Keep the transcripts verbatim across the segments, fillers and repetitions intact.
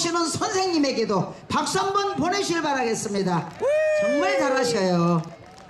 오시는 선생님에게도 박수 한번 보내주실 바라겠습니다. 정말 잘하셔요.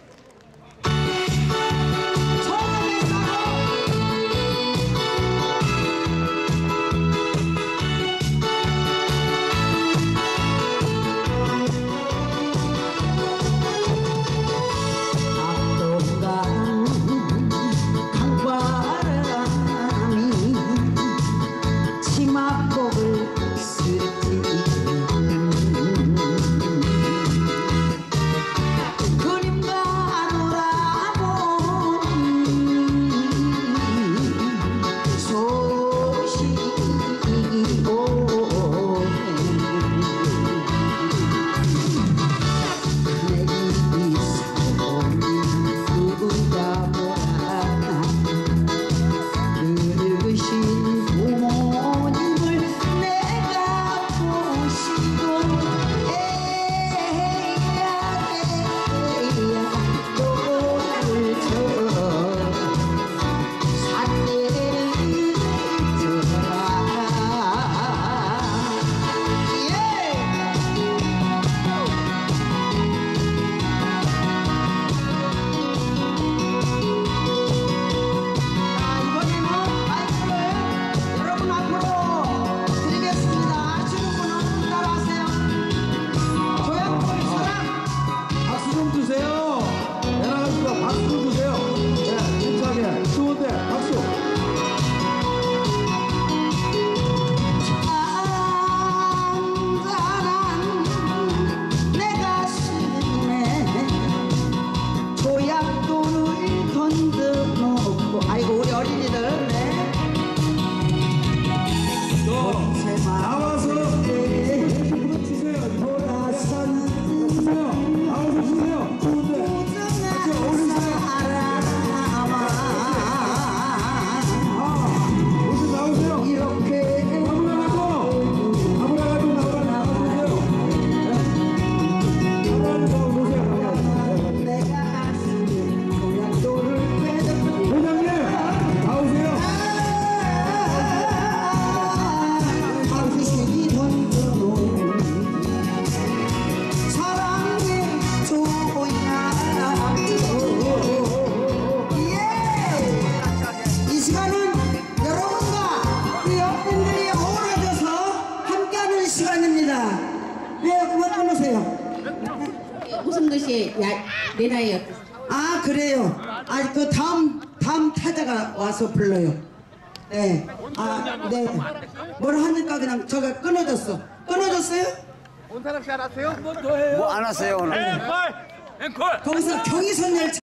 아이고 우리 어린이들 네. 나와서 힘을 주세요. 돌아서는 주세요. 나와서 주세요. 좋은데 같이 어울리세요. 아, 모두 나오세요. 이렇게 아무나 가도 아무나 가도 나와 나와주세요. 나와서 나오세요. 내가 아시는 고향도를 회장님 나오세요. 당신이 던져놓은 사랑의 조야. 예! 이 시간은 여러분과 우리 여러분들이 어우러져서 함께하는 시간입니다. 네, 그만 끊으세요. 무슨 뜻이 야, 내 나이 어떠세요? 아 그래요. 아 그 다음 다음 타자가 와서 불러요. 네. 아 네. 뭘 하니까 그냥 저가 끊어졌어. 끊어졌어요? 뭐 안 하세요 오늘? 거기서 경의선 열차.